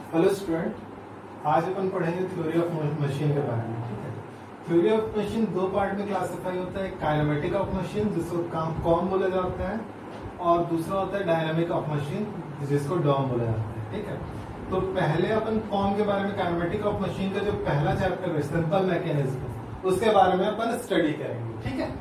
Hello student, आज अपन पढ़ेंगे theory of machine के बारे में। ठीक है, थ्योरी ऑफ मशीन दो पार्ट में क्लासिफाई होता है। काइनेमेटिक ऑफ मशीन जिसको कॉम बोला जाता है, और दूसरा होता है डायनामिक ऑफ मशीन जिसको डॉम बोला जाता है। ठीक है, तो पहले अपन कॉम के बारे में, काइनेमेटिक ऑफ मशीन का जो पहला चैप्टर है सिंपल मैकेनिज्म, उसके बारे में अपन स्टडी करेंगे। ठीक है,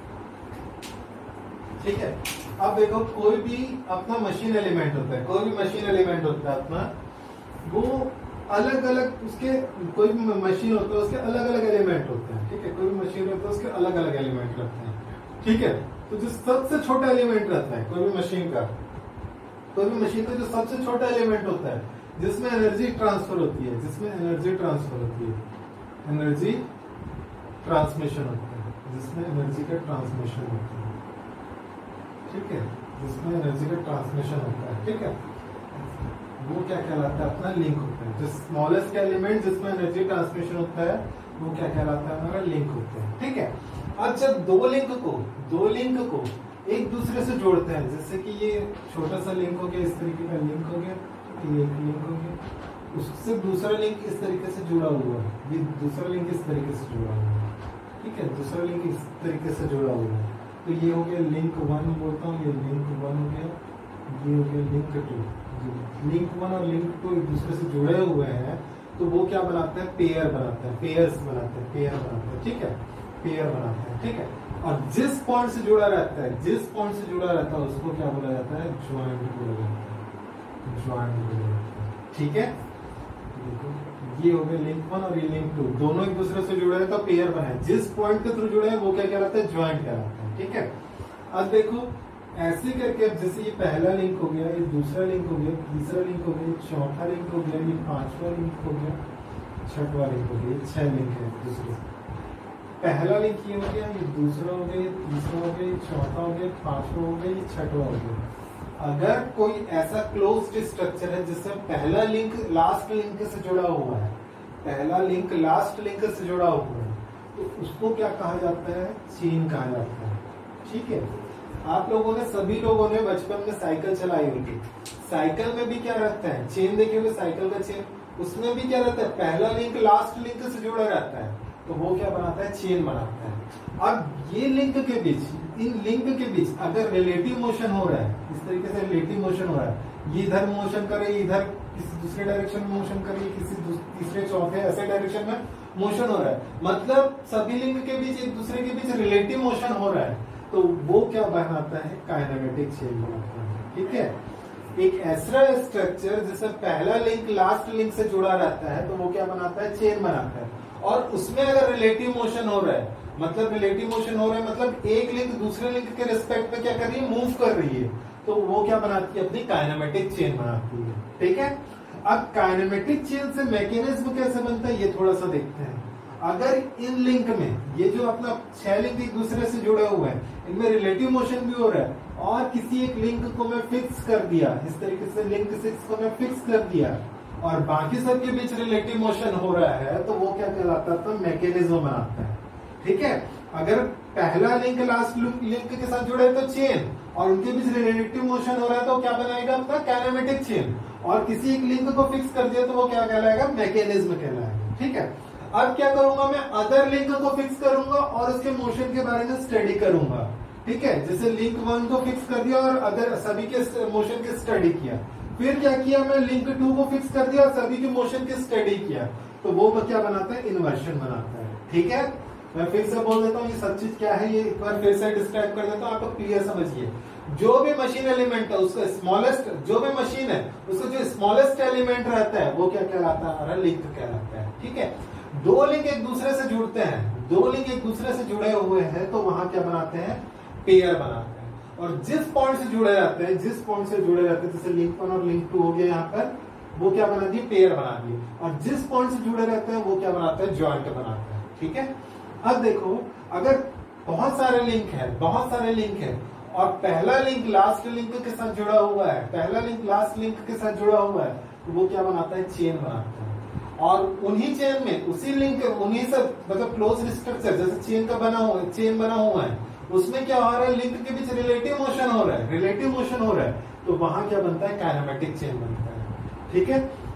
ठीक है। अब देखो, कोई भी अपना मशीन एलिमेंट होता है, कोई भी मशीन एलिमेंट होता है अपना, वो अलग अलग, उसके कोई भी मशीन होता है उसके अलग अलग एलिमेंट होते हैं। ठीक है, कोई भी मशीन होता है उसके अलग अलग एलिमेंट रहते हैं। ठीक है, तो जो सबसे छोटा एलिमेंट रहता है कोई भी मशीन का, कोई भी मशीन का जो सबसे छोटा एलिमेंट होता है जिसमें एनर्जी ट्रांसफर होती है, जिसमें एनर्जी ट्रांसफर होती है, एनर्जी ट्रांसमिशन होता है, जिसमें एनर्जी का ट्रांसमिशन होता है। ठीक है, जिसमें एनर्जी का ट्रांसमिशन होता है। ठीक है, वो क्या कहलाता है? अपना लिंक होता है। जो स्मॉलेस्ट एलिमेंट जिसमें एनर्जी ट्रांसमिशन होता है वो क्या कहलाता है? हमारा लिंक होता है। ठीक है, अब जब दो लिंक को एक दूसरे से जोड़ते हैं, जैसे कि ये छोटा सा लिंक हो गया, इस तरीके का लिंक हो गया, ये एक लिंक हो गया, उससे दूसरा लिंक इस तरीके से जुड़ा हुआ है, ये दूसरा लिंक इस तरीके से जुड़ा हुआ है। ठीक है, दूसरा लिंक इस तरीके से जुड़ा हुआ है, तो ये हो गया लिंक 1 बोलता हूँ, ये लिंक 1 हो गया, ये हो गया लिंक 2। लिंक 1 और लिंक 2 एक दूसरे से जुड़े हुए हैं, तो वो क्या बनाते हैं? पेयर बनाते हैं, पेयर्स बनाते हैं, पेयर बनाते हैं। ठीक है, पेयर बनाते हैं। ठीक है, और जिस पॉइंट से जुड़ा रहता है, जिस पॉइंट से जुड़ा रहता है उसको क्या बोला जाता है? ज्वाइंट बोला जाता है, ज्वाइंट बोला जाता है। ठीक है, ये हो गया लिंक 1 और ये लिंक 2, दोनों एक दूसरे से जुड़े हैं तो पेयर बने। जिस पॉइंट के थ्रू जुड़े हैं वो क्या कहलाता है? ज्वाइंट कहलाता है। ठीक है, अब देखो ऐसे करके, जैसे ये पहला लिंक हो गया, ये दूसरा लिंक हो गया, तीसरा लिंक हो गया, चौथा लिंक हो गया, ये पांचवा लिंक हो गया, छठवां लिंक हो गया, 6 लिंक है दूसरे। पहला लिंक ये हो गया, ये दूसरा हो गया, ये तीसरा हो गया, ये चौथा हो गया, पांचवा हो गया, ये छठवां हो गया। अगर कोई ऐसा क्लोज्ड स्ट्रक्चर है जिसमें पहला लिंक लास्ट लिंक से जुड़ा हुआ है, पहला लिंक लास्ट लिंक से जुड़ा हुआ है, तो उसको क्या कहा जाता है? चेन कहा जाता है। ठीक है, आप लोगों ने, सभी लोगों ने बचपन में साइकिल चलाई होगी। साइकिल में भी क्या रहता है? चेन देखे हुए, साइकिल का चेन, उसमें भी क्या रहता है? पहला लिंक लास्ट लिंक से जुड़ा रहता है, तो वो क्या बनाता है? चेन बनाता है। अब ये लिंक के बीच, इन लिंक के बीच अगर रिलेटिव मोशन हो रहा है, इस तरीके से रिलेटिव मोशन हो रहा है, ये इधर मोशन करे, इधर किसी दूसरे डायरेक्शन में मोशन करे, किसी तीसरे चौथे ऐसे डायरेक्शन में मोशन हो रहा है, मतलब सभी लिंक के बीच एक दूसरे के बीच रिलेटिव मोशन हो रहा है, तो वो क्या बनाता है? काइनेमेटिक चेन बनाता है। ठीक है, एक ऐसा स्ट्रक्चर जिसमें पहला लिंक लास्ट लिंक से जुड़ा रहता है, तो वो क्या बनाता है? चेन बनाता है। और उसमें अगर रिलेटिव मोशन हो रहा है, मतलब रिलेटिव मोशन हो रहा है मतलब एक लिंक दूसरे लिंक के रिस्पेक्ट में क्या कर रही है? मूव कर रही है, तो वो क्या बनाती है? अपनी काइनेमेटिक चेन बनाती है। ठीक है, अब काइनेमेटिक चेन से मैकेनिज्म कैसे बनता है ये थोड़ा सा देखते हैं। अगर इन लिंक में, ये जो अपना 6 लिंक एक दूसरे से जुड़े हुए हैं, इनमें रिलेटिव मोशन भी हो रहा है, और किसी एक लिंक को मैं फिक्स कर दिया, इस तरीके से लिंक 6 को मैं फिक्स कर दिया, और बाकी सबके बीच रिलेटिव मोशन हो रहा है, तो वो क्या कहलाता है? तो मैकेनिज्म बनाता है। ठीक है, अगर पहला लिंक लास्ट लिंक के साथ जुड़ा है तो चेन, और उनके बीच रिलेटिव मोशन हो रहा है तो क्या बनाएगा? अपना काइनेमेटिक चेन। और किसी एक लिंक को फिक्स कर दिया तो वो क्या कहलाएगा? मैकेनिज्म कहलाएगा। ठीक है, अब क्या करूंगा मैं? अदर लिंक को फिक्स करूंगा और उसके मोशन के बारे में स्टडी करूंगा। ठीक है, जैसे लिंक 1 को फिक्स कर दिया और अदर सभी के मोशन की स्टडी किया। फिर क्या किया मैं? लिंक 2 को फिक्स कर दिया और सभी के मोशन की स्टडी किया, तो वो क्या बनाता है? इन्वर्शन बनाता है। ठीक है, मैं फिर से बोल देता हूँ ये सब चीज क्या है, ये एक बार फिर से डिस्क्राइब कर देता हूँ, आपको क्लियर समझिए। जो भी मशीन एलिमेंट है उसका स्मॉलेस्ट, जो भी मशीन है उसका जो स्मॉलेस्ट एलिमेंट रहता है वो क्या कहलाता है? हमारा लिंक कहलाता है। ठीक है, दो लिंक एक दूसरे से जुड़ते हैं, दो लिंक एक दूसरे से जुड़े हुए हैं, तो वहां क्या बनाते हैं? पेयर बनाते हैं। और जिस पॉइंट से जुड़े रहते हैं, जिस पॉइंट से जुड़े रहते हैं, जैसे लिंक 1 और लिंक 2 हो गया यहाँ पर, वो क्या बना दिए? पेयर बना दिए। और जिस पॉइंट से जुड़े रहते हैं वो क्या बनाता है? ज्वाइंट बनाता है। ठीक है, अब देखो, अगर बहुत सारे लिंक है, बहुत सारे लिंक है, और पहला लिंक लास्ट लिंक के साथ जुड़ा हुआ है, पहला लिंक लास्ट लिंक के साथ जुड़ा हुआ है, तो वो क्या बनाता है? चेन बनाता है। और उन्हीं चेन में, उसी लिंक, उन्हीं से, मतलब क्लोज स्ट्रक्चर जैसे चेन का बना हुआ है, चेन बना हुआ है, उसमें क्या हो रहा है? लिंक के बीच रिलेटिव मोशन हो रहा है, रिलेटिव मोशन हो रहा है, तो वहां क्या बनता है? काइनेमेटिक चेन बनता है। ठीक है,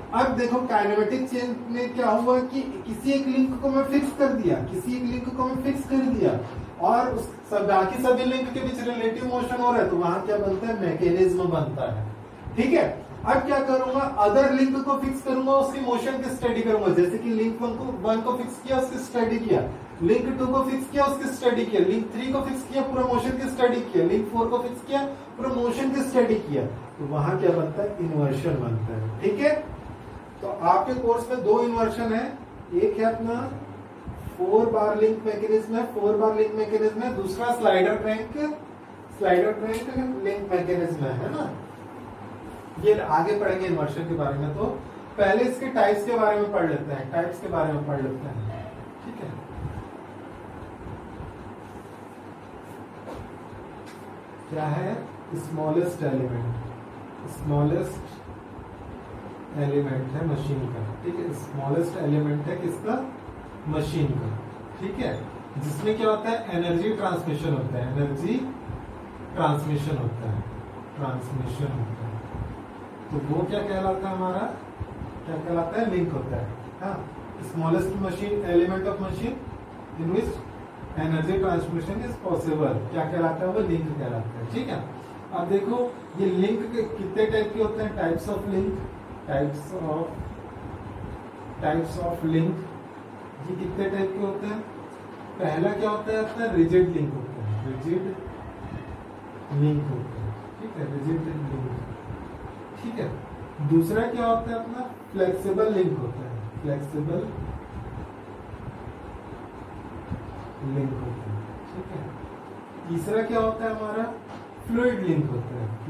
अब देखो काइनेमेटिक चेंज में क्या हुआ कि किसी एक लिंक को मैं फिक्स कर दिया, किसी एक लिंक को मैं फिक्स कर दिया और उस बाकी सभी लिंक के बीच रिलेटिव मोशन हो रहा है, तो वहां क्या बनता है, मैकेनिज्म बनता है। ठीक है, अब क्या करूंगा, अदर लिंक को फिक्स करूंगा, उसकी मोशन की स्टडी करूंगा। जैसे कि लिंक वन को फिक्स किया, उसकी स्टडी किया, लिंक 2 को फिक्स किया, उसकी स्टडी किया, लिंक 3 को फिक्स किया, पूरा मोशन की स्टडी किया, लिंक 4 को फिक्स किया, पूरा मोशन की स्टडी किया, तो वहां क्या बनता है, इन्वर्शन बनता है। ठीक है, तो आपके कोर्स में 2 इन्वर्शन है, एक है अपना 4 बार लिंक मैकेनिज्म है, 4 बार लिंक मैकेनिज्म है, दूसरा स्लाइडर क्रैंक लिंक मैकेनिज्म है ना। ये आगे पढ़ेंगे इन्वर्शन के बारे में, तो पहले इसके टाइप्स के बारे में पढ़ लेते हैं, टाइप्स के बारे में पढ़ लेते हैं। ठीक है, क्या है, स्मॉलेस्ट एलिमेंट है मशीन का। ठीक है, स्मॉलेस्ट एलिमेंट है किसका, मशीन का। ठीक है, जिसमें क्या होता है, एनर्जी ट्रांसमिशन होता है, तो वो क्या कहलाता है, हमारा क्या कहलाता है, लिंक होता है। हाँ, smallest machine element of machine in which energy transmission is possible, क्या कहलाता है, वो लिंक कहलाता है। ठीक है, अब देखो ये लिंक के कितने टाइप के होते हैं, टाइप्स ऑफ लिंक, ये कितने टाइप के होते हैं। पहला क्या होता है अपना, रिजिड लिंक होता है, ठीक है, रिजिड लिंक। ठीक है, दूसरा क्या होता है अपना, फ्लेक्सिबल लिंक होता है, ठीक है। तीसरा क्या होता है हमारा, फ्लूइड लिंक होता है,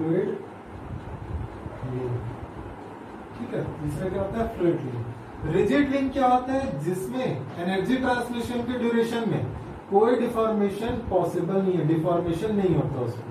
ठीक है, तीसरा क्या होता है, फ्लूइड लिंक। रिजिड लिंक क्या होता है, जिसमें एनर्जी ट्रांसमिशन के ड्यूरेशन में कोई डिफॉर्मेशन पॉसिबल नहीं है, डिफॉर्मेशन नहीं होता उसमें,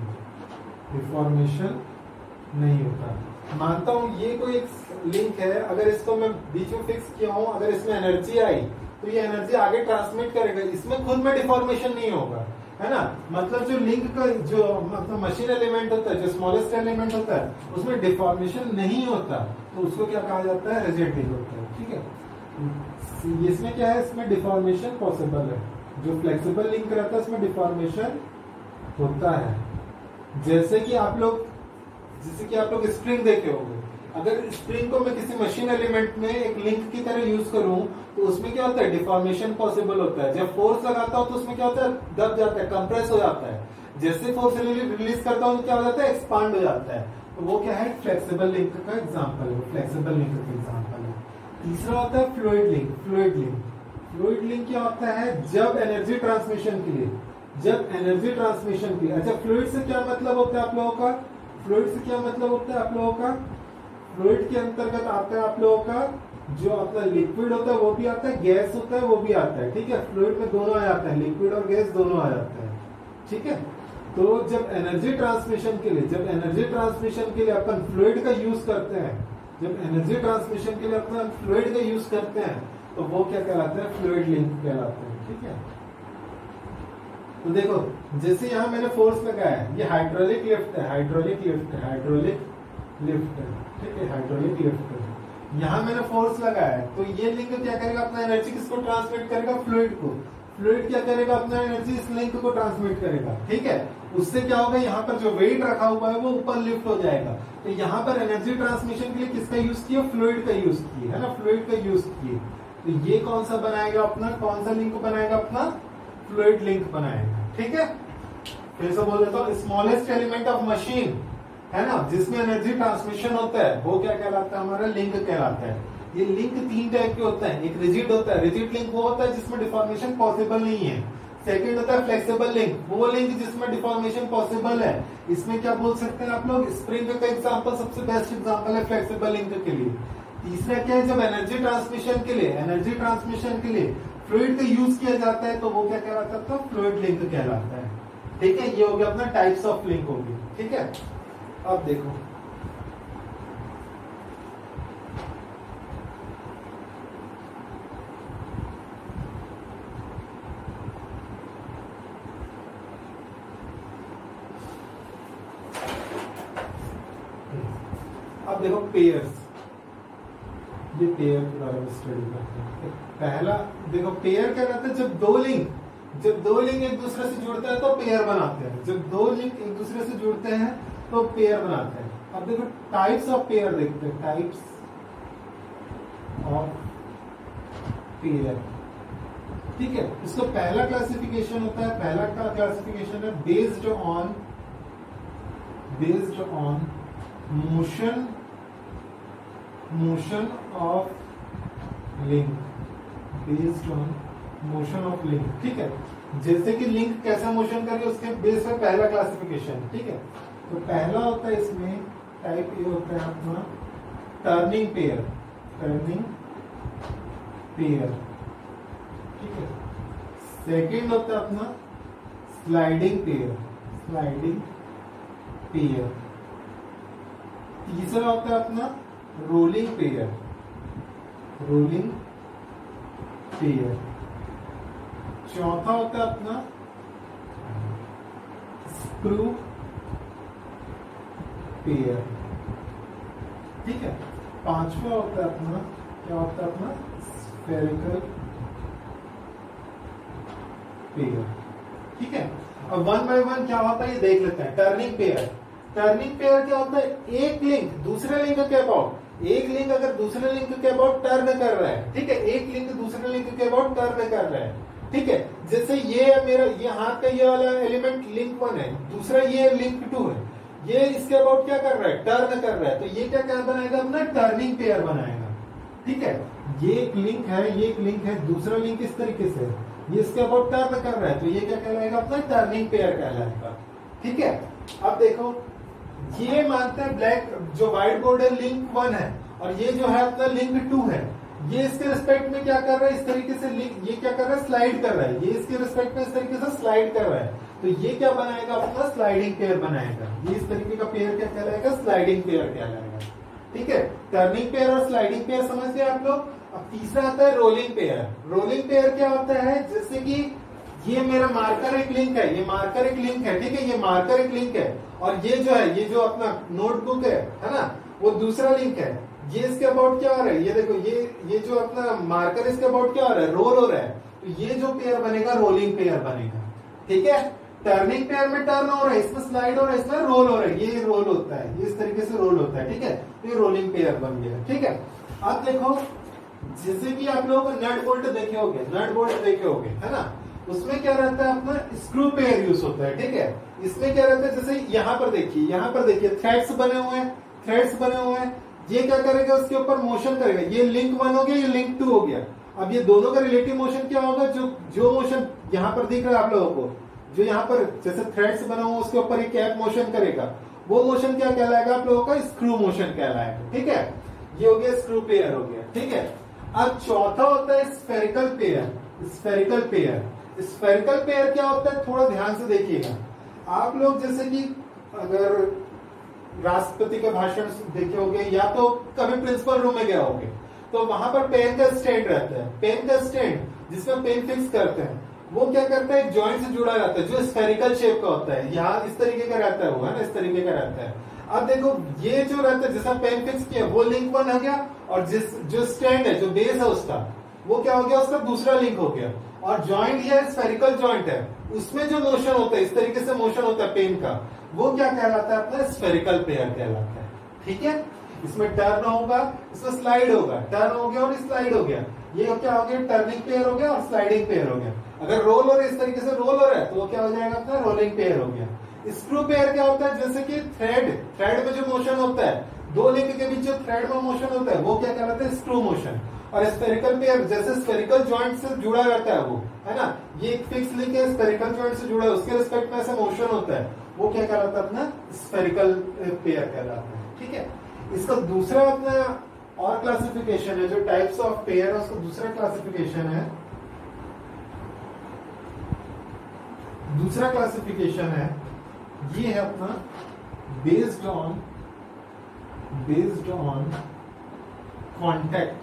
मानता हूं ये कोई एक लिंक है, अगर इसको मैं बीच में फिक्स किया हूं, अगर इसमें एनर्जी आई तो ये एनर्जी आगे ट्रांसमिट करेगा, इसमें खुद में डिफॉर्मेशन नहीं होगा, है ना। मतलब जो लिंक का जो मतलब मशीन एलिमेंट होता है, जो स्मॉलेस्ट एलिमेंट होता है, उसमें डिफॉर्मेशन नहीं होता, तो उसको क्या कहा जाता है, रिजिड लिंक होता है। ठीक है, इसमें क्या है, इसमें डिफॉर्मेशन पॉसिबल है। जो फ्लेक्सिबल लिंक रहता है उसमें डिफॉर्मेशन होता है। जैसे कि आप लोग स्प्रिंग देखे होंगे, अगर स्प्रिंग को मैं किसी मशीन एलिमेंट में एक लिंक की तरह यूज करूं तो उसमें क्या होता है, डिफॉर्मेशन पॉसिबल होता है। जब फोर्स लगाता हूं तो उसमें क्या होता है, दब जाता है, कंप्रेस हो जाता है। जैसे फोर्स रिलीज करता हूं तो क्या हो जाता है, एक्सपांड हो जाता है। तो वो क्या है, फ्लेक्सिबल लिंक का एग्जाम्पल है, तीसरा होता है फ्लूइड लिंक क्या होता है, जब एनर्जी ट्रांसमिशन के लिए, अच्छा फ्लूइड से क्या मतलब होता है आप लोगों का, फ्लूइड के अंतर्गत आता है आप लोगों का जो अपना लिक्विड होता है वो भी आता है, गैस होता है वो भी आता है। ठीक है, फ्लूइड में दोनों आ जाता है, लिक्विड और गैस दोनों आ जाता है। ठीक है, तो जब एनर्जी ट्रांसमिशन के लिए अपन फ्लूइड का यूज करते हैं, तो वो क्या कहलाता है, फ्लूइड लिंक कहलाता है। ठीक है, तो देखो जैसे यहाँ मैंने फोर्स लगाया है, ये हाइड्रोलिक लिफ्ट है, ठीक है, हाइड्रोलिक लिफ्ट है। यहाँ मैंने फोर्स लगाया है, तो ये लिंक क्या करेगा, अपना एनर्जी किसको ट्रांसमिट करेगा, फ्लूइड को। फ्लूइड क्या करेगा, अपना एनर्जी इस लिंक को ट्रांसमिट करेगा। ठीक है, उससे क्या होगा, यहाँ पर जो वेट रखा हुआ है वो ऊपर लिफ्ट हो जाएगा। तो यहाँ पर एनर्जी ट्रांसमिशन के लिए किसका यूज किया, फ्लूइड का यूज किया, है ना, फ्लूइड का यूज किए। तो ये कौन सा लिंक बनाएगा अपना, फ्लूइड लिंक बनाएगा। ठीक है, फिर से बोल देता हूँ, स्मॉलेस्ट एलिमेंट ऑफ मशीन, है ना, जिसमें एनर्जी ट्रांसमिशन होता है, वो क्या कहलाता है, हमारा लिंक कहलाता है। ये लिंक 3 टाइप के होते हैं, एक रिजिड होता है, रिजिड लिंक वो होता है जिसमें डिफॉर्मेशन पॉसिबल नहीं है। सेकंड होता है फ्लेक्सिबल लिंक, वो लिंक जिसमें डिफॉर्मेशन पॉसिबल है। इसमें क्या बोल सकते हैं आप लोग, स्प्रिंग का एग्जांपल सबसे बेस्ट एग्जांपल है फ्लेक्सिबल लिंक के लिए। तीसरा क्या है, जब एनर्जी ट्रांसमिशन के लिए फ्लूइड का यूज किया जाता है, तो वो क्या कहलाता है, फ्लूइड लिंक कहलाता है। ठीक है, ये हो गया अपना टाइप्स ऑफ लिंक होगी। ठीक है, अब देखो पेयर्स, ये पेयर के बारे में स्टडी करते हैं। पहला देखो पेयर क्या रहता है, जब दो लिंक एक दूसरे से जुड़ते हैं तो पेयर बनाते हैं। जब दो लिंक एक दूसरे से जुड़ते हैं तो पेयर बनाते हैं। अब देखो टाइप्स ऑफ पेयर देखते हैं, टाइप्स ऑफ पेयर। ठीक है, इसका पहला क्लासिफिकेशन होता है, पहला का क्लासिफिकेशन है based on motion of link, based on motion of link. ठीक है, जैसे कि लिंक कैसा मोशन कर रही है उसके बेस पे पहला क्लासिफिकेशन। ठीक है, तो पहला होता है इसमें टाइप ए होता है अपना टर्निंग पेयर। ठीक है, सेकंड होता है अपना स्लाइडिंग पेयर। तीसरा होता है अपना रोलिंग पेयर। चौथा होता है अपना स्क्रू पेयर। ठीक है, पांचवा होता है अपना क्या होता है अपना स्फेरिकल पेयर। ठीक है, अब वन बाय वन क्या होता है ये देख लेते हैं। टर्निंग पेयर क्या होता है, एक लिंक दूसरे लिंक के अबाउट, एक लिंक अगर दूसरे लिंक के अबाउट टर्न कर रहा है। ठीक है, एक लिंक दूसरे लिंक के अबाउट टर्न कर रहा है। ठीक है, जैसे ये मेरा ये हाथ का ये वाला एलिमेंट लिंक 1 है, दूसरा ये लिंक 2 है, ये इसके अबाउट क्या कर रहा है, टर्न कर रहा है। तो ये क्या बनाएगा अपना टर्निंग पेयर बनाएगा। ठीक है, ये एक लिंक है, दूसरा लिंक इस तरीके से ये इसके अबाउट टर्न कर रहा है, तो ये क्या कहलाएगा अपना टर्निंग पेयर कहलाएगा। ठीक है, अब देखो ये मानते हैं ब्लैक जो व्हाइट बोर्ड लिंक 1 है और ये जो है अपना लिंक 2 है, ये इसके रिस्पेक्ट में क्या कर रहा है, इस तरीके से ये क्या कर रहा है, स्लाइड कर रहा है। ये इसके रिस्पेक्ट में इस तरीके से स्लाइड कर रहा है, तो ये क्या बनाएगा अपना स्लाइडिंग पेयर बनाएगा। ये इस तरीके का पेयर क्या कहलाएगा, स्लाइडिंग पेयर कहलाएगा। ठीक है, टर्निंग पेयर और स्लाइडिंग पेयर समझ गए आप लोग। अब तीसरा आता है रोलिंग पेयर। रोलिंग पेयर क्या होता है, जैसे कि ये मेरा मार्कर एक लिंक है, ये मार्कर एक लिंक है। ठीक है, ये मार्कर एक लिंक है और ये जो है, ये जो अपना नोटबुक है ना, वो दूसरा लिंक है। ये इसके अबाउट क्या हो रहा है, ये देखो ये जो अपना मार्कर इसके अबाउट क्या हो रहा है, रोल हो रहा है। तो ये जो पेयर बनेगा रोलिंग पेयर बनेगा। ठीक है, टर्निंग पेयर में टर्न हो रहा है, इसमें स्लाइड हो रहा है, इसमें रोल हो रहा है, ये रोल होता है, ये इस तरीके से रोल होता है। ठीक है, तो ये रोलिंग पेयर बन गया। ठीक है, अब देखो जैसे कि आप लोगों को नट बोल्ट देखे होंगे है ना, उसमें क्या रहता है अपना स्क्रू पेयर यूज होता है। ठीक है, इसमें क्या रहता है, जैसे यहाँ पर देखिए थ्रेड्स बने हुए हैं। ये क्या करेगा, उसके ऊपर मोशन करेगा। ये लिंक 1 हो गया, ये लिंक 2 हो गया। अब ये दोनों का रिलेटिव मोशन क्या होगा, जो मोशन यहाँ पर दिख रहा है आप लोगों को, जो यहाँ पर जैसे थ्रेड्स बना हुआ उसके ऊपर एक कैप मोशन करेगा, वो मोशन क्या कहलाएगा आप लोगों का, स्क्रू मोशन कहलाएगा। ठीक है, ये हो गया स्क्रू पेयर हो गया। ठीक है, अब चौथा होता है स्फेरिकल पेयर क्या होता है, थोड़ा ध्यान से देखिएगा आप लोग। जैसे कि अगर राष्ट्रपति का भाषण देखे होंगे या तो कभी प्रिंसिपल रूम में गए होंगे, तो वहां पर पेन का स्टैंड रहता है। पेन का स्टैंड जिसमें पेन फिक्स करते हैं, वो क्या करता है, एक जॉइंट से जुड़ा रहता है जो स्फेरिकल शेप का होता है। यहाँ इस तरीके का रहता है, वो है ना, इस तरीके का रहता है। अब देखो ये जो रहता है जिसमें पेन फिक्स किया, वो लिंक 1 हो गया, और जो स्टैंड है, जो बेस है उसका, वो क्या हो गया, उसका दूसरा लिंक हो गया। और जॉइंट है स्फेरिकल जॉइंट है, उसमें जो मोशन होता है, इस तरीके से मोशन होता है पेन का, वो क्या कहलाता है अपना स्फेरिकल पेयर कहलाता है। ठीक है, इसमें टर्न होगा, इसमें स्लाइड होगा, टर्न हो गया और स्लाइड हो गया। ये क्या हो गया, टर्निंग पेयर हो गया और स्लाइडिंग पेयर हो गया। अगर रोल हो रहा है, इस तरीके से रोल हो रहा है, तो वो क्या हो जाएगा अपना रोलिंग पेयर हो गया। स्क्रू पेयर क्या होता है, जैसे कि थ्रेड में जो मोशन होता है, दो लिंक के बीच जो थ्रेड में मोशन होता है, वो क्या कहलाता है, स्क्रू मोशन। और स्फेरिकल पेयर जैसे स्फेरिकल जॉइंट से जुड़ा रहता है, वो है ना, ये एक फिक्स लिंक है, स्फेरिकल जॉइंट से जुड़ा है, उसके रिस्पेक्ट में ऐसा मोशन होता है, वो क्या कहलाता है अपना स्फेरिकल पेयर कहलाता है। ठीक है, इसका दूसरा अपना और क्लासिफिकेशन है, जो टाइप्स ऑफ पेयर है उसका दूसरा क्लासिफिकेशन है, ये है अपना बेस्ड ऑन कॉन्टेक्ट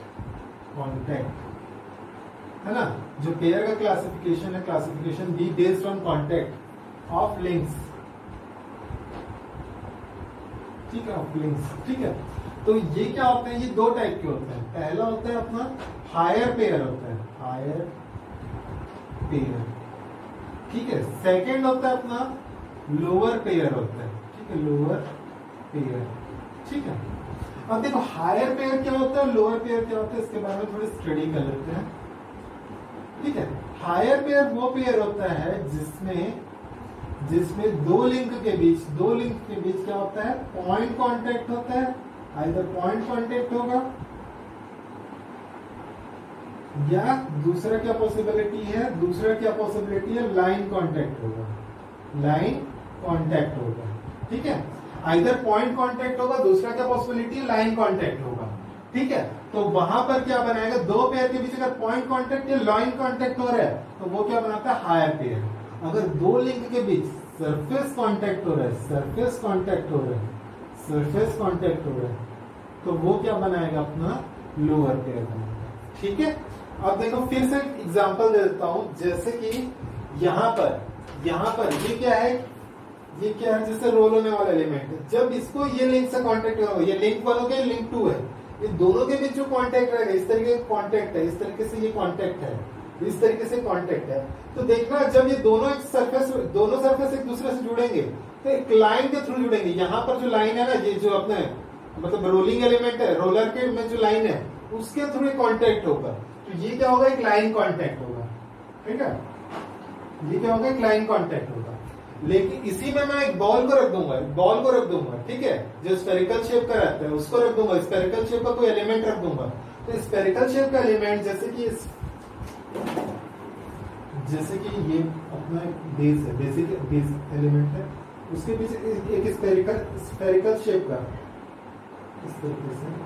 है ना। जो पेयर का classification be based on contact of links. ठीक है, ऑफ लिंक्स, ठीक है। तो ये क्या होते हैं, ये दो टाइप के होते हैं। पहला होता है अपना हायर पेयर होता है, हायर पेयर, ठीक है। सेकंड होता है अपना लोअर पेयर होता है, ठीक है, लोअर पेयर, ठीक है। अब देखो हायर पेयर क्या होता है, लोअर पेयर क्या होता है, इसके बारे में थोड़ी स्टडी कर लेते हैं, ठीक है। हायर पेयर वो पेयर होता है जिसमें दो लिंक के बीच क्या होता है, पॉइंट कांटेक्ट होता है। आइदर पॉइंट कांटेक्ट होगा या दूसरा क्या पॉसिबिलिटी है, लाइन कांटेक्ट होगा, लाइन कांटेक्ट होगा, ठीक है। आइदर पॉइंट कांटेक्ट होगा, दूसरा क्या पॉसिबिलिटी है, लाइन कांटेक्ट होगा, ठीक है। तो वहां पर क्या बनाएगा, दो पेयर के बीच अगर पॉइंट कांटेक्ट या लाइन कांटेक्ट हो रहा है तो वो क्या बनाता है, हायर पेयर। अगर दो लिंक के बीच सरफेस कांटेक्ट हो रहा है, तो वो क्या बनाएगा, अपना लोअर पेयर बनाएगा, ठीक है। अब देखो फिर से एग्जांपल दे देता हूं, जैसे कि यहाँ पर ये क्या है, जैसे रोल होने वाला एलिमेंट है। जब इसको ये लिंक से कांटेक्ट होगा, ये लिंक 1 हो गया, लिंक 2 है, ये दोनों के बीच जो कांटेक्ट रहेगा, इस तरीके का कांटेक्ट है, इस तरीके से ये कांटेक्ट है, इस तरीके से कांटेक्ट है। तो देखना जब ये दोनों सरफेस एक दूसरे से जुड़ेंगे तो एक लाइन के थ्रू जुड़ेंगे। यहाँ पर जो लाइन है ना, ये जो अपने मतलब रोलिंग एलिमेंट है, रोलर के में जो लाइन है उसके थ्रू कांटेक्ट होगा। तो ये क्या होगा, एक लाइन कांटेक्ट होगा, ठीक है, ये क्या होगा, एक लाइन कांटेक्ट होगा। लेकिन इसी में मैं एक बॉल को रख दूंगा, ठीक है, जो स्फेरिकल शेप का रहता है उसको रख दूंगा, स्फेरिकल शेप का कोई एलिमेंट रख दूंगा। तो स्फेरिकल शेप का एलिमेंट जैसे कि ये अपना बेस है, बेस एलिमेंट है, उसके पीछे एक स्फेरिकल शेप का इस तरीके से,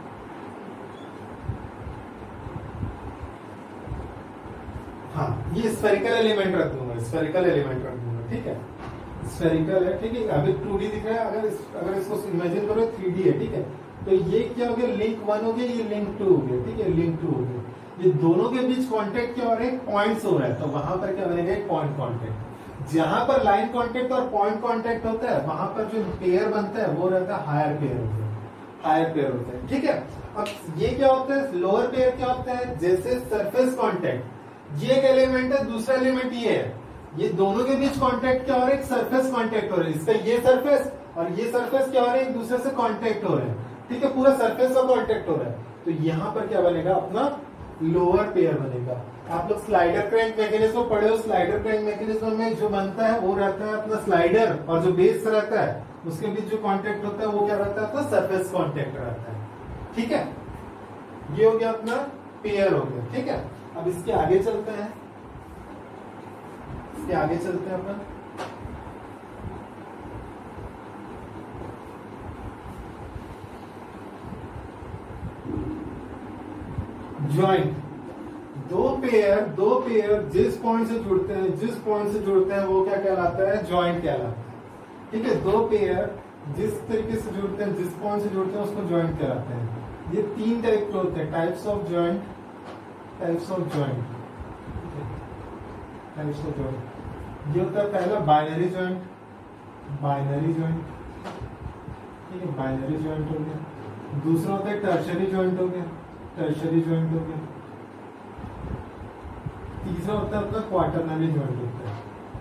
हाँ, ये स्फेरिकल एलिमेंट रख दूंगा, ठीक है। स्फेरिकल है, ठीक है। अभी 2D दिख रहा है, अगर इसको इमेजिन करो 3D है, ठीक है। तो ये क्या हो गया, लिंक 1 हो गया, ये लिंक 2 हो गया, ठीक है, लिंक 2 हो गया। ये दोनों के बीच कांटेक्ट क्या हो रहा है, पॉइंट्स हो रहा है, तो वहां पर क्या बनेगा, पॉइंट कांटेक्ट। जहां पर लाइन कांटेक्ट और पॉइंट कांटेक्ट होता है वहां पर जो पेयर बनता है वो रहता है हायर पेयर होता है, ठीक है। अब ये क्या होता है, लोअर पेयर क्या होता है, जैसे सरफेस कांटेक्ट, ये एक एलिमेंट है, दूसरा एलिमेंट ये है, ये दोनों के बीच कांटेक्ट क्या हो रहा है, एक सरफेस कांटेक्ट हो रहा है, इसका ये सरफेस और ये सरफेस क्या हो रहा है, एक दूसरे से कांटेक्ट हो रहे हैं, ठीक है, पूरा सरफेस का कांटेक्ट हो रहा है। तो यहाँ पर क्या बनेगा, अपना लोअर पेयर बनेगा। आप लोग स्लाइडर क्रैंक मैकेनिज्म पढ़े हो, स्लाइडर क्रैंक मैकेनिज्म में जो बनता है वो रहता है अपना स्लाइडर, और जो बेस रहता है उसके बीच जो कांटेक्ट होता है वो क्या रहता है, अपना सरफेस कांटेक्ट रहता है, ठीक है। ये हो गया अपना पेयर हो गया, ठीक है। अब इसके आगे चलते हैं, अपन ज्वाइंट। दो पेयर जिस पॉइंट से जुड़ते हैं वो क्या कहलाता है, ज्वाइंट कहलाता है, ठीक है। दो पेयर जिस तरीके से जुड़ते हैं, जिस पॉइंट से जुड़ते हैं उसको ज्वाइंट कहलाते हैं। ये 3 टाइप के होते हैं, टाइप्स ऑफ ज्वाइंट। ये होता है पहला बाइनरी ज्वाइंट, ठीक है, बाइनरी ज्वाइंट हो गया। दूसरा होता है टर्शरी ज्वाइंट हो गया। तीसरा होता है अपना क्वाटरनरी ज्वाइंट होता है।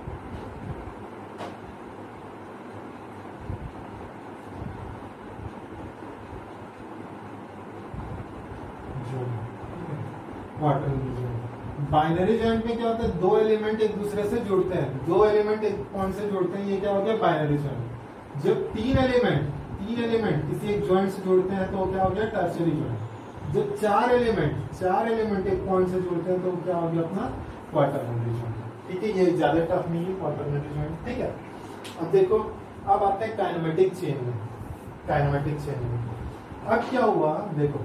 Quaternary joint. बाइनरी ज्वाइंट में क्या होता है, दो एलिमेंट एक दूसरे से जुड़ते हैं, दो एलिमेंट एक पॉइंट से जुड़ते हैं, ये क्या हो गया, बाइनरी ज्वाइंट। जब तीन एलिमेंट किसी एक ज्वाइंट से जुड़ते हैं तो क्या हो गया, टर्शरी ज्वाइंट। जब चार एलिमेंट एक पॉइंट से जुड़ते हैं तो क्या हो गया, अपना क्वाटरनरी ज्वाइंट, ठीक है। ये ज्यादा टफ नहीं है क्वाटरनरी ज्वाइंट, ठीक है। अब देखो, अब आते हैं काइनेमेटिक चेन में। अब क्या हुआ, देखो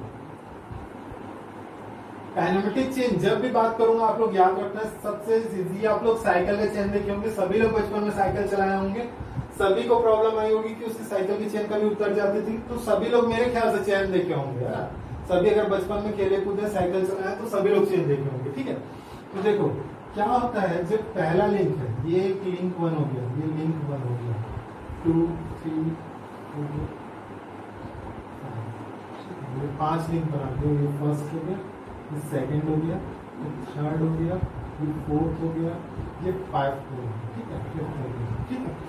काइनेमेटिक चेन जब भी बात करूंगा आप लोग याद रखना, सबसे इजी आप लोग साइकिल के चेन देखे होंगे, सभी लोग बचपन में साइकिल चलाए होंगे, सभी को प्रॉब्लम आई होगी कि उसकी साइकिल की चेन कभी उतर जाती थी। तो सभी लोग मेरे ख्याल से चेन देखे होंगे, सभी अगर बचपन में खेले कूदे साइकिल चलाए तो सभी लोग चेन देखे होंगे, ठीक है। तो देखो क्या होता है, जब पहला लिंक है, ये एक लिंक 1 हो गया, ये लिंक 1 हो गया, 2 3 4 5 लिंक बनाते हो, ये फर्स्ट हो गया, ये सेकंड हो गया, ये थर्ड हो गया, ये फोर्थ हो गया, ये 5 हो गया, ठीक है, फिफ्थ हो गया, ठीक है।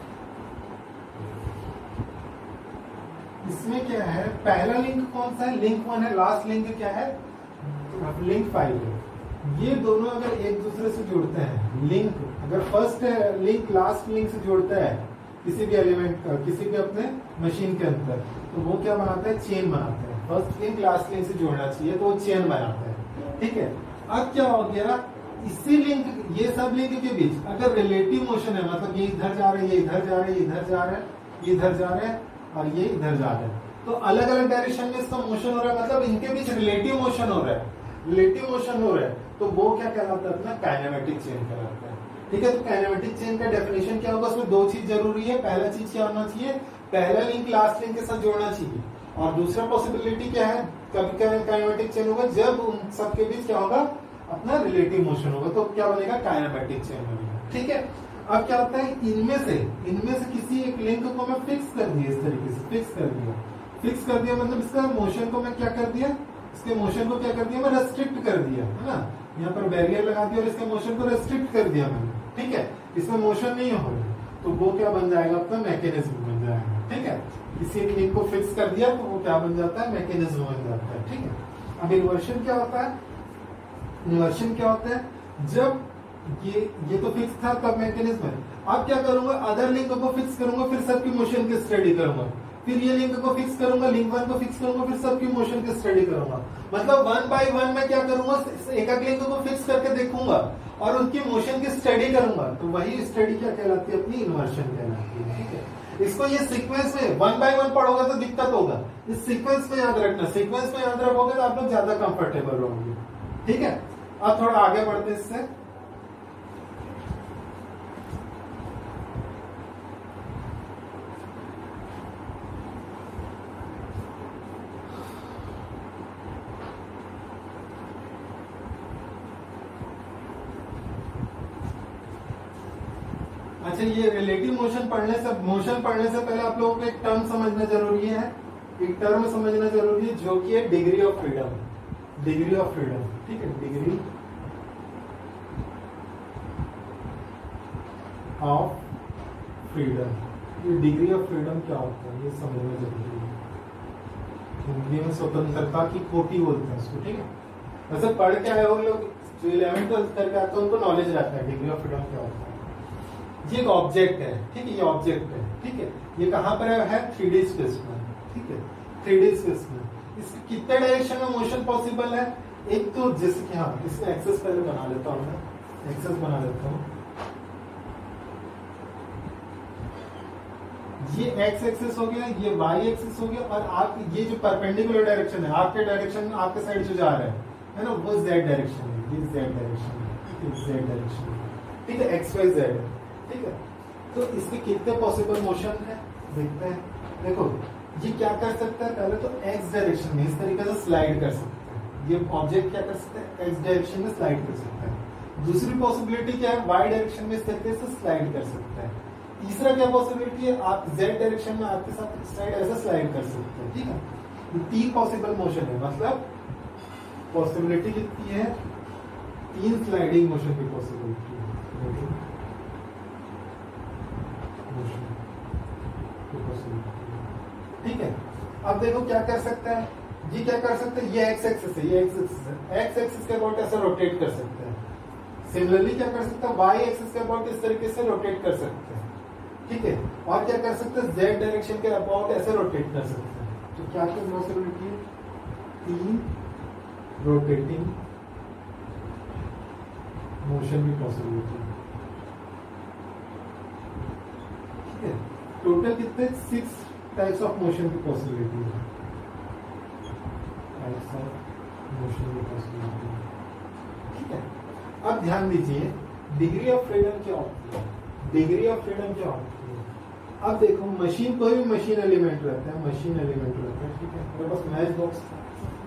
इसमें क्या है, पहला लिंक कौन सा है, लिंक 1 है, लास्ट लिंक क्या है, लिंक 5 है। ये दोनों अगर एक दूसरे से जुड़ते हैं, लिंक अगर फर्स्ट लिंक लास्ट लिंक से जुड़ता है किसी भी एलिमेंट का, किसी भी अपने मशीन के अंदर, तो वो क्या बनाता है, चेन बनाता है। फर्स्ट लिंक लास्ट लिंक से जोड़ना चाहिए तो वो चेन बनाता है, ठीक है। अब क्या हो गया, इसी लिंक, ये सब लिंक के बीच अगर रिलेटिव मोशन है, मतलब ये इधर जा रहा है, ये इधर जा रहा है, ये इधर जा रहा है, ये इधर जा रहा है और ये इधर जा रहा है, तो अलग अलग डायरेक्शन में इसका मोशन हो रहा है, मतलब इनके बीच रिलेटिव मोशन हो रहा है, रिलेटिव मोशन हो रहा है, तो वो क्या कहलाता है, अपना काइनेमेटिक चेन कहलाता है, ठीक है। तो काइनेमेटिक चेन का डेफिनेशन क्या होगा, उसमें 2 चीज जरूरी है। पहला चीज क्या होना चाहिए, पहला लिंक लास्ट लिंक के साथ जोड़ना चाहिए, और दूसरा पॉसिबिलिटी क्या है, कब काइनेमेटिक चेन होगा, जब उन सबके बीच क्या होगा, अपना रिलेटिव मोशन होगा, तो क्या बनेगा, काइनेमेटिक चेन बनेगा, ठीक है। अब क्या होता है, इनमें से किसी एक लिंक को मैं फिक्स कर दिया, इस तरीके से फिक्स कर दिया, मतलब इसका मोशन को मैं क्या कर दिया, इसके मोशन को क्या कर दिया, मैं रेस्ट्रिक्ट कर दिया, है ना, यहाँ पर बैरियर लगा दिया और इसके मोशन को रेस्ट्रिक्ट कर दिया मैंने, ठीक है, इसमें मोशन नहीं हो रहा, तो वो क्या बन जाएगा, अपना मैकेनिज्म बन जाएगा, ठीक है। किसी एक लिंक को फिक्स कर दिया तो वो क्या बन जाता है, मैकेनिज्म बन जाता है, ठीक है। अब इन्वर्शन क्या होता है, इन्वर्शन क्या होता है, जब ये तो फिक्स था तब मैकेनिज्म है, अब क्या करूंगा, अदर लिंक को फिक्स करूंगा, फिर सबकी मोशन की स्टडी करूंगा, फिर ये लिंक को फिक्स करूंगा, लिंक 1 को फिक्स करूंगा, फिर सबकी मोशन की स्टडी करूंगा, मतलब 1 बाय 1 मैं क्या करूंगा, एक एक लिंक को फिक्स करके देखूंगा और उनकी मोशन की स्टडी करूंगा, तो वही स्टडी क्या कहलाती है, अपनी इन्वर्शन कहलाती है, ठीक है। इसको ये सीक्वेंस में 1 बाय 1 पढ़ोगे तो दिक्कत होगा, इस सीक्वेंस में याद रखना, सीक्वेंस में याद रखोगे तो आप लोग ज्यादा कंफर्टेबल रहोगे, ठीक है। अब थोड़ा आगे बढ़ते इससे, अच्छा, ये रिलेटिव मोशन पढ़ने से पहले आप लोगों को एक टर्म समझना जरूरी है, एक टर्म समझना जरूरी है जो कि है degree of freedom, degree of freedom, ठीक है, डिग्री ऑफ फ्रीडम। ये डिग्री ऑफ फ्रीडम क्या होता है, ये समझना जरूरी है। हिंदी में स्वतंत्रता की कोटि बोलते हैं इसको, ठीक है। वैसे पढ़ के आए हो लोग, जो 11th 12th करके आते हैं उनको नॉलेज रहता है डिग्री ऑफ फ्रीडम क्या होता है। ये एक ऑब्जेक्ट है, ठीक है, ये ऑब्जेक्ट है, ठीक है, ये कहाँ पर है, 3D स्पेस में, ठीक है, 3D स्पेस में। इसके कितने डायरेक्शन में मोशन पॉसिबल है, एक तो जैसे कि, हाँ, इसका एक्सेस पहले बना लेता हूँ मैं, एक्सेस बना लेता हूँ, ये एक्स एक्सेस हो गया, ये वाई एक्सेस हो गया, और आप ये जो परपेंडिकुलर डायरेक्शन है, आपके डायरेक्शन में, आपके साइड जो जा रहा है ना, वो जेड डायरेक्शन है, ये जेड डायरेक्शन है, जेड डायरेक्शन है, ठीक है, एक्स वाई जेड, ठीक है। तो इसके कितने पॉसिबल मोशन है देखते हैं। देखो ये क्या कर सकता है, पहले तो एक्स डायरेक्शन में इस तरीके से स्लाइड कर सकता है, ये ऑब्जेक्ट क्या कर सकता है, एक्स डायरेक्शन में स्लाइड कर सकता है। दूसरी पॉसिबिलिटी क्या है, वाई डायरेक्शन में इस तरीके से स्लाइड कर सकता है। तीसरा क्या पॉसिबिलिटी है, आप जेड डायरेक्शन में आपके साथ साइड ऐसे स्लाइड कर सकते हैं, ठीक है। ये 3 पॉसिबल मोशन है, मतलब पॉसिबिलिटी कितनी है, 3 स्लाइडिंग मोशन की पॉसिबिलिटी है, ठीक है। अब देखो क्या कर सकता है, ये क्या कर सकता है, ये एक्स एक्सिस है, ये एक्स एक्सिस है, एक्स एक्सिस के अबाउट ऐसे रोटेट कर सकता है। सिमिलरली क्या कर सकता है, वाई एक्सिस के अबाउट इस तरीके से रोटेट कर सकते हैं, ठीक है। और क्या कर सकते हैं, जेड डायरेक्शन के अबाउट ऐसे रोटेट कर सकते हैं। तो क्या क्या पॉसिबिलिटी है, 3 रोटेटिंग मोशन की पॉसिबिलिटी, ठीक है। टोटल कितने, 6 टाइप्स ऑफ मोशन की पॉसिबिलिटी है, टाइप्स ऑफ मोशन की पॉसिबिलिटी, ठीक है। अब ध्यान दीजिए, डिग्री ऑफ फ्रीडम क्या होती है, डिग्री ऑफ फ्रीडम क्या होती है। अब देखो मशीन, कोई भी मशीन एलिमेंट रहता है, मशीन एलिमेंट रहता है, ठीक है। मेरे पास मैच बॉक्स था,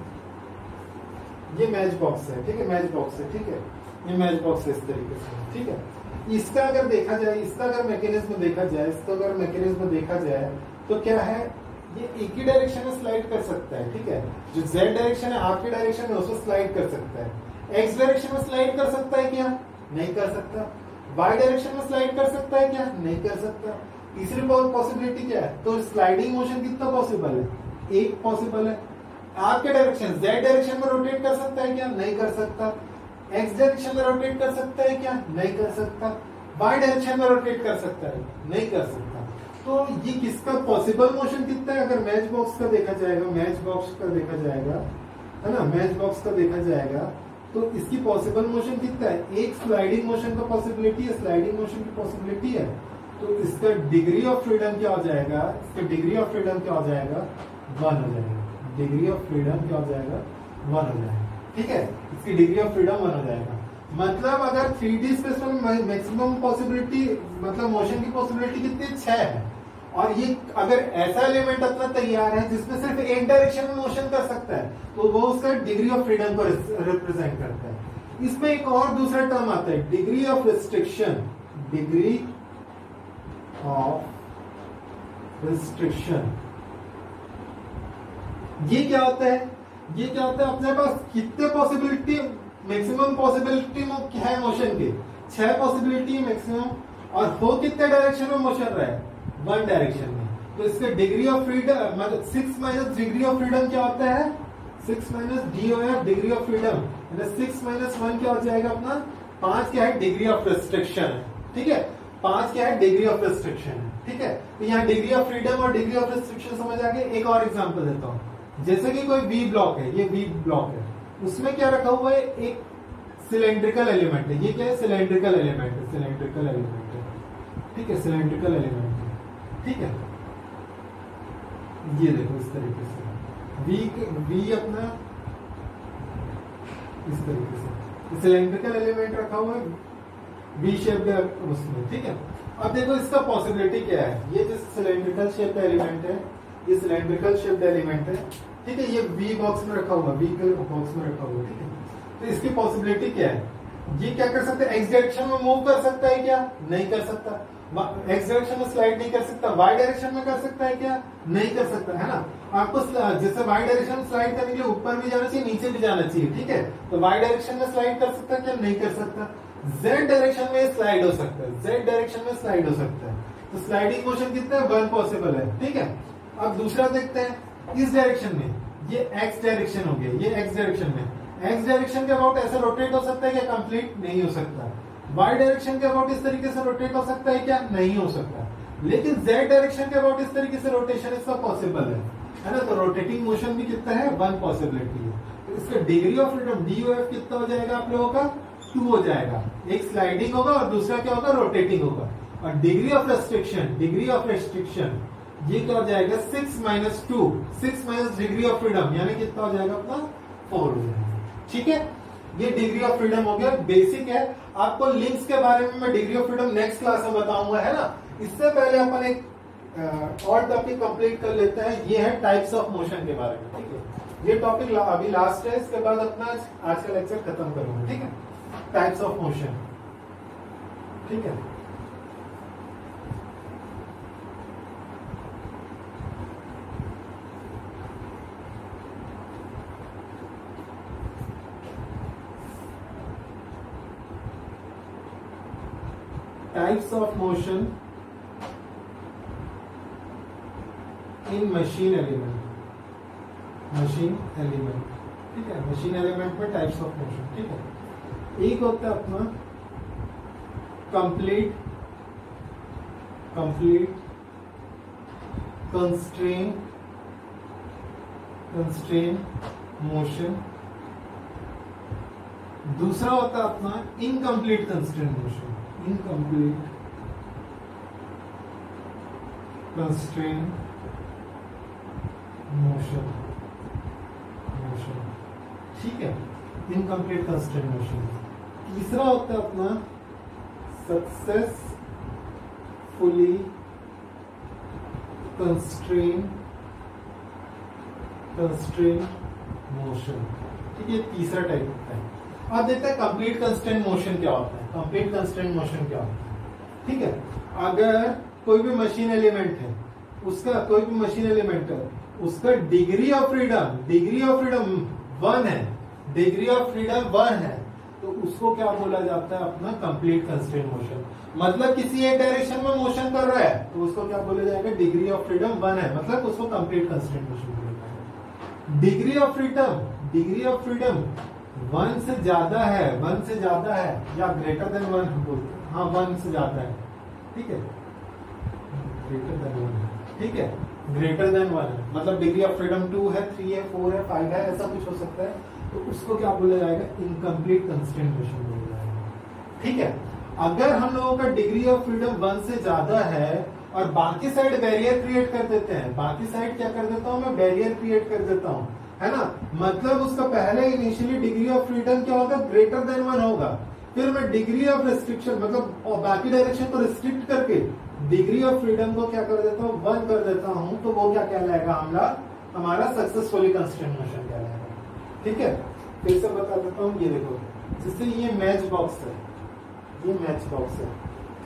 ये मैच बॉक्स है, ठीक है, मैच बॉक्स है, ठीक है, ये मैच बॉक्स है इस तरीके से, ठीक है। इसका अगर देखा जाए, इसका अगर मैकेनिज्म देखा जाए, इसका अगर मैकेनिज्म देखा जाए तो क्या है, ये एक ही डायरेक्शन में स्लाइड कर सकता है, ठीक है। जो z डायरेक्शन है आपके डायरेक्शन में, उसको स्लाइड कर सकता है। x डायरेक्शन में स्लाइड कर सकता है क्या? नहीं कर सकता। y डायरेक्शन में स्लाइड कर सकता है क्या? नहीं कर सकता। तीसरी पॉसिबिलिटी क्या है? तो स्लाइडिंग मोशन कितना पॉसिबल है? एक पॉसिबल है। आपके डायरेक्शन z डायरेक्शन में रोटेट कर सकता है क्या? नहीं कर सकता। x डायरेक्शन में रोटेट कर सकता है क्या? नहीं कर सकता। y डायरेक्शन में रोटेट कर सकता है? नहीं कर सकता। तो ये किसका पॉसिबल मोशन कितना है? अगर मैच बॉक्स का देखा जाएगा, मैच बॉक्स का देखा जाएगा, है ना, मैच बॉक्स का देखा जाएगा, तो इसकी पॉसिबल मोशन कितना है? एक स्लाइडिंग मोशन का पॉसिबिलिटी है, स्लाइडिंग मोशन की पॉसिबिलिटी है। तो इसका डिग्री ऑफ फ्रीडम क्या हो जाएगा? इसका डिग्री ऑफ फ्रीडम क्या हो जाएगा? 1 हो जाएगा। डिग्री ऑफ फ्रीडम क्या हो जाएगा? 1 हो जाएगा, ठीक है। इसकी डिग्री ऑफ फ्रीडम 1 हो जाएगा। मतलब अगर 3D स्पेस में मैक्सिमम पॉसिबिलिटी, मतलब मोशन की पॉसिबिलिटी कितनी? 6 है। और ये अगर ऐसा एलिमेंट अपना तैयार है जिसमें सिर्फ एक डायरेक्शन में मोशन कर सकता है, तो वो उसका डिग्री ऑफ फ्रीडम को रिप्रेजेंट करता है। इसमें एक और दूसरा टर्म आता है, degree of restriction. Degree of restriction ये क्या होता है? ये क्या होता है? अपने पास कितने पॉसिबिलिटी, मैक्सिमम पॉसिबिलिटी है मोशन के? 6 पॉसिबिलिटी मैक्सिमम, और हो कितने डायरेक्शन में मोशन रहा है? 1 डायरेक्शन में। तो इसका डिग्री ऑफ फ्रीडम मतलब 6 माइनस डिग्री ऑफ फ्रीडम क्या होता है? 6 minus DOF degree of freedom, 6 minus 1 क्या हो जाएगा अपना? 5 क्या है? डिग्री ऑफ रिस्ट्रिक्शन, ठीक है। 5 क्या है? डिग्री ऑफ रिस्ट्रिक्शन, ठीक है। तो यहाँ डिग्री ऑफ फ्रीडम और डिग्री ऑफ रिस्ट्रिक्शन समझ आ गए। एक और एग्जांपल देता हूँ। जैसे कि कोई V ब्लॉक है, ये V ब्लॉक है, उसमें क्या रखा हुआ है? एक सिलेंड्रिकल एलिमेंट है। ये क्या है? सिलेंड्रिकल एलिमेंट है, सिलेंड्रिकल एलिमेंट है, ठीक है, सिलेंड्रिकल एलिमेंट है, ठीक है। ये देखो इस तरीके से V अपना इस तरीके से सिलेंड्रिकल एलिमेंट रखा हुआ है V शेप्ड उसमें, ठीक है। अब देखो इसका पॉसिबिलिटी क्या है? ये जो सिलेंड्रिकल शेप्ड एलिमेंट है, ये सिलेंड्रिकल शेप्ड एलिमेंट है, ठीक है। ये V बॉक्स में रखा हुआ, V के बॉक्स में रखा हुआ, ठीक है। तो इसकी पॉसिबिलिटी क्या है? ये क्या कर सकता है? X डायरेक्शन में मूव कर सकता है क्या? नहीं कर सकता। X डायरेक्शन में स्लाइड नहीं कर सकता। Y डायरेक्शन में कर सकता है क्या? नहीं कर सकता, है ना। आपको जैसे Y डायरेक्शन में स्लाइड करने के लिए ऊपर भी जाना चाहिए, नीचे भी जाना चाहिए, ठीक है। तो Y डायरेक्शन में स्लाइड कर सकता है क्या? नहीं कर सकता। Z डायरेक्शन में स्लाइड हो सकता है, Z डायरेक्शन में स्लाइड हो सकता है। तो स्लाइडिंग मोशन कितना है? 1 पॉसिबल है, ठीक है। अब दूसरा देखते हैं इस डायरेक्शन में, ये X डायरेक्शन हो गया, ये X डायरेक्शन में। X डायरेक्शन के अबाउट ऐसे रोटेट हो सकता है क्या? कंप्लीट नहीं हो सकता। Y डायरेक्शन के अबाउट इस तरीके से रोटेट हो सकता है क्या? नहीं हो सकता। लेकिन Z डायरेक्शन के अबाउट इस तरीके से रोटेशन इसका पॉसिबल है ना। तो रोटेटिंग मोशन भी कितना है? 1 पॉसिबिलिटी है। तो इसका डिग्री ऑफ फ्रीडम DOF कितना हो जाएगा आप लोगों का? 2 हो जाएगा। एक स्लाइडिंग होगा और दूसरा क्या होगा? रोटेटिंग होगा। और degree of restriction, degree of restriction ये क्या हो जाएगा? 6 minus 2, 6 minus degree of freedom, यानी कितना हो जाएगा अपना? 4 हो जाएगा, ठीक है। ये डिग्री ऑफ फ्रीडम हो गया, बेसिक है। आपको लिंक्स के बारे में मैं degree of freedom next class में बताऊंगा, है ना। इससे पहले अपन एक और टॉपिक कंप्लीट कर लेते हैं। ये है टाइप्स ऑफ मोशन के बारे में, ठीक है। ये टॉपिक अभी लास्ट है, इसके बाद अपना आज का लेक्चर खत्म करूंगा, ठीक है। टाइप्स ऑफ मोशन, ठीक है। Types of motion in machine element, machine element, ठीक है। machine element में types of motion, ठीक है। एक होता है अपना complete constraint motion। दूसरा होता है अपना incomplete constraint motion, incomplete constraint motion, ठीक है। incomplete constraint motion। तीसरा होता है अपना successfully constrained motion, ठीक है। तीसरा टाइप होता है। अब देखते हैं कंप्लीट कंस्ट्रेंट मोशन क्या होता है। कंप्लीट कंस्ट्रेंट मोशन क्या होता है, ठीक है। अगर कोई भी मशीन एलिमेंट है, उसका कोई भी मशीन एलिमेंट है, उसका डिग्री ऑफ फ्रीडम 1 है, डिग्री ऑफ फ्रीडम 1 है, तो उसको क्या बोला जाता है अपना कंप्लीट कंस्ट्रेंट मोशन। मतलब किसी एक डायरेक्शन में मोशन कर रहा है तो उसको क्या बोला जाएगा, डिग्री ऑफ फ्रीडम 1 है, मतलब उसको कंप्लीट कंस्ट्रेंट मोशन बोला जाएगा। डिग्री ऑफ फ्रीडम 1 से ज्यादा है या ग्रेटर देन 1 बोलते हैं, हाँ 1 से ज्यादा है, ठीक है, ग्रेटर देन 1 है, ठीक है, ग्रेटर देन 1 है, मतलब डिग्री ऑफ फ्रीडम 2 है, 3 है, 4 है, 5 है, ऐसा कुछ हो सकता है, तो उसको क्या बोला जाएगा, इनकम्प्लीट कंस्ट्रेंट मोशन बोला जाएगा, ठीक है। अगर हम लोगों का डिग्री ऑफ फ्रीडम 1 से ज्यादा है और बाकी साइड बैरियर क्रिएट कर देते हैं, बाकी साइड क्या कर देता हूं मैं, बैरियर क्रिएट कर देता हूं, है ना, मतलब उसका पहले इनिशियली डिग्री ऑफ फ्रीडम क्या होगा, ग्रेटर देन 1 होगा, फिर मैं डिग्री ऑफ रिस्ट्रिक्शन मतलब बाकी डायरेक्शन को रिस्ट्रिक्ट करके डिग्री ऑफ फ्रीडम को क्या कर देता हूँ, 1 कर देता हूँ, तो वो क्या कहलाएगा, हमारा सक्सेसफुली कंस्ट्रेंट मोशन कहलाएगा, ठीक है। फिर से बता देता हूँ, ये देखो, जिससे ये मैच बॉक्स है, ये मैच बॉक्स है,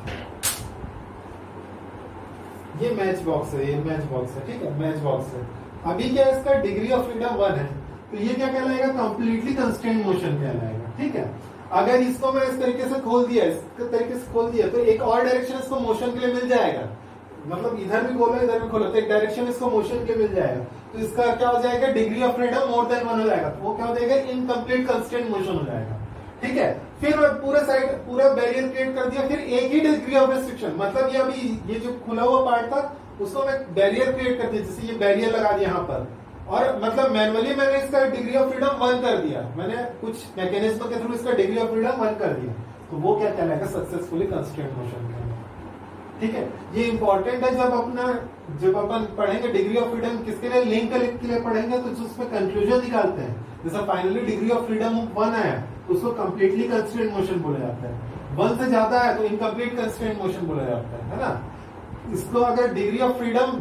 ये मैच बॉक्स है, ये मैच बॉक्स है, ठीक है, मैच बॉक्स है। अभी क्या है, इसका डिग्री ऑफ फ्रीडम 1 है, तो ये क्या कहलाएगा, कंप्लीटली कंस्ट्रेंट मोशन कहलाएगा, ठीक है। अगर इसको मैं इस तरीके से खोल दिया तो एक और डायरेक्शन इसको मोशन के लिए मिल जाएगा, मतलब इधर भी खोलो इधर भी खोलो तो एक डायरेक्शन इसको मोशन के लिए मिल जाएगा, तो इसका क्या हो जाएगा, degree of freedom more than 1 हो जाएगा, तो वो क्या हो जाएगा, इनकम्प्लीट कंस्ट्रेंट मोशन हो जाएगा, ठीक है। फिर पूरा बैरियर क्रिएट कर दिया, फिर एक ही डिग्री ऑफ रिस्ट्रिक्शन, मतलब ये अभी ये जो खुला हुआ पार्ट था उसको मैं बैरियर क्रिएट कर दिया, जैसे ये बैरियर लगा दिया यहाँ पर, और मतलब मैनुअली मैंने इसका डिग्री ऑफ फ्रीडम 1 कर दिया, मैंने कुछ मैकेनिज्म के थ्रू इसका डिग्री ऑफ फ्रीडम 1 कर दिया, तो वो क्या कहलाएगा, सक्सेसफुली कंस्ट्रेंट मोशन, ठीक है। ये इंपॉर्टेंट है, जब अपन पढ़ेंगे डिग्री ऑफ फ्रीडम किसके लिए, लिंक के लिए पढ़ेंगे, तो उसमें कंक्लूजन निकालते हैं, जैसे फाइनली डिग्री ऑफ फ्रीडम 1 आया तो उसको कंप्लीटली कंस्ट्रेंट मोशन बोला जाता है, 1 से ज्यादा है तो इनकम्प्लीट कंस्ट्रेंट मोशन बोला जाता है ना। इसको अगर डिग्री ऑफ फ्रीडम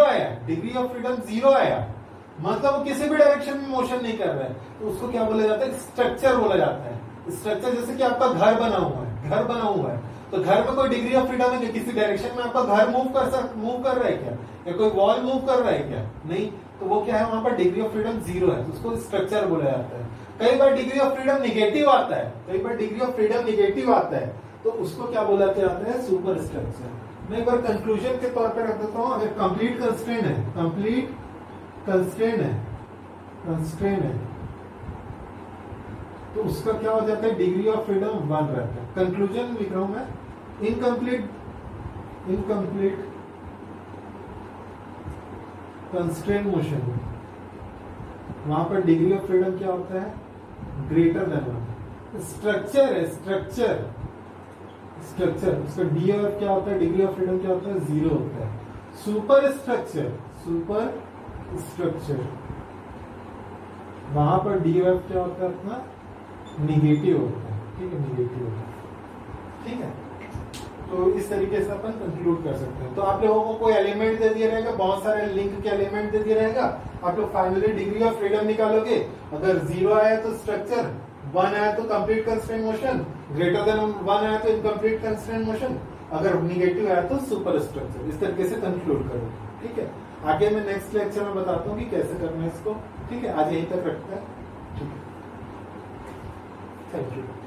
0 आया, मतलब वो किसी भी डायरेक्शन में मोशन नहीं कर रहा है, तो उसको क्या बोला जाता है, स्ट्रक्चर बोला जाता है। स्ट्रक्चर जैसे कि आपका घर बना हुआ है, तो घर में कोई डिग्री ऑफ फ्रीडम है, किसी डायरेक्शन में आपका घर मूव कर रहा है क्या, या कोई वॉल मूव कर रहा है क्या, नहीं, तो वो क्या है, वहां पर डिग्री ऑफ फ्रीडम 0 है, तो उसको स्ट्रक्चर बोला जाता है। कई बार डिग्री ऑफ फ्रीडम निगेटिव आता है, तो उसको क्या बोला जाता है, सुपर स्ट्रक्चर। मैं एक बार कंक्लूजन के तौर पर रख देता हूँ, अगर कंप्लीट कंस्ट्रेंट है तो उसका क्या हो जाता है, डिग्री ऑफ फ्रीडम 1 रहता है। कंक्लूजन लिख रहा हूं मैं, इनकम्प्लीट कंस्ट्रेंट मोशन, वहां पर डिग्री ऑफ फ्रीडम क्या होता है, ग्रेटर देन 1। स्ट्रक्चर उसका डी ऑफ क्या होता है, डिग्री ऑफ फ्रीडम क्या होता है, 0 होता है। सुपर स्ट्रक्चर वहां पर डी ऑफ क्या होता है, अपना निगेटिव होता है, ठीक है, निगेटिव होता है, ठीक है। तो इस तरीके से अपन कंक्लूड कर सकते हैं। तो आप लोगों को कोई एलिमेंट दे दिया रहेगा, बहुत सारे लिंक के एलिमेंट दे दिया रहेगा, आप लोग फाइनली डिग्री ऑफ फ्रीडम निकालोगे। अगर 0 आया तो स्ट्रक्चर, 1 आया तो complete constraint motion, greater than 1 आया तो इनकम्प्लीट कंस्ट्रेंट मोशन, अगर निगेटिव आया तो सुपर स्ट्रक्चर। इस तरीके से कंक्लूड करो, ठीक है। आगे मैं नेक्स्ट लेक्चर में बताता हूँ कि कैसे करना है इसको, ठीक है। आज यहीं तक रखते हैं, ठीक है। Thank you.